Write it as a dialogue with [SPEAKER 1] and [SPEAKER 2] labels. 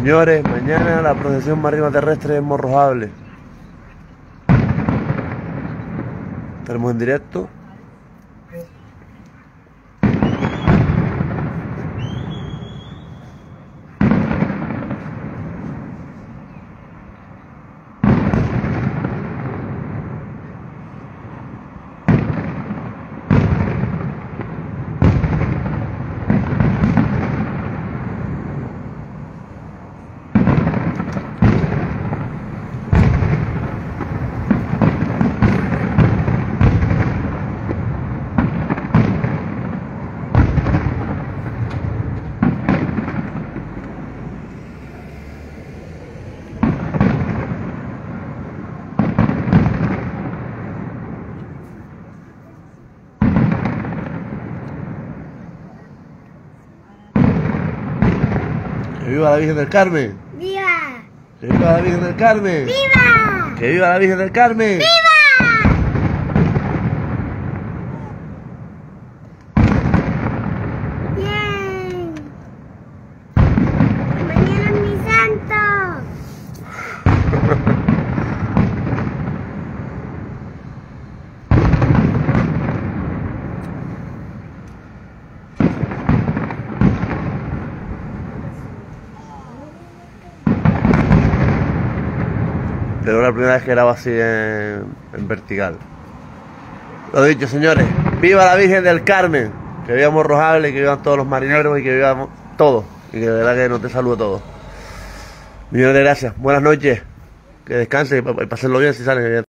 [SPEAKER 1] Señores, mañana la procesión marítima terrestre es Morrojable. Estaremos en directo. ¡Que viva la Virgen del Carmen!
[SPEAKER 2] ¡Viva!
[SPEAKER 1] ¡Que viva la Virgen del Carmen!
[SPEAKER 2] ¡Viva!
[SPEAKER 1] ¡Que viva la Virgen del Carmen!
[SPEAKER 2] ¡Viva! ¡Bien! ¡Mañana es mi santo!
[SPEAKER 1] Pero la primera vez que grabo así en vertical. Lo dicho, señores, viva la Virgen del Carmen, que viva Morrojable, que vivan todos los marineros y que vivamos todos. Y que de verdad que nos te saludo a todos. Millones de gracias, buenas noches, que descansen y pasenlo bien si salen bien.